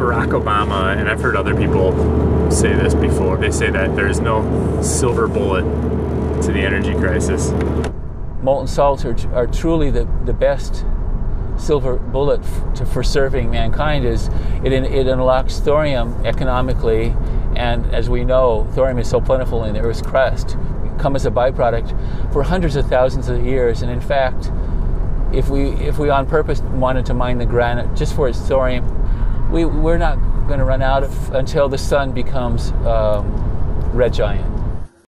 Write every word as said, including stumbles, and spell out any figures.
Barack Obama, and I've heard other people say this before, they say that there's no silver bullet to the energy crisis. Molten salts are, are truly the, the best silver bullet f to, for serving mankind. Is it, it unlocks thorium economically, and as we know, thorium is so plentiful in the Earth's crust, it come as a byproduct for hundreds of thousands of years. And in fact, if we if we on purpose wanted to mine the granite just for its thorium, we, we're not going to run out of until the sun becomes um, red giant.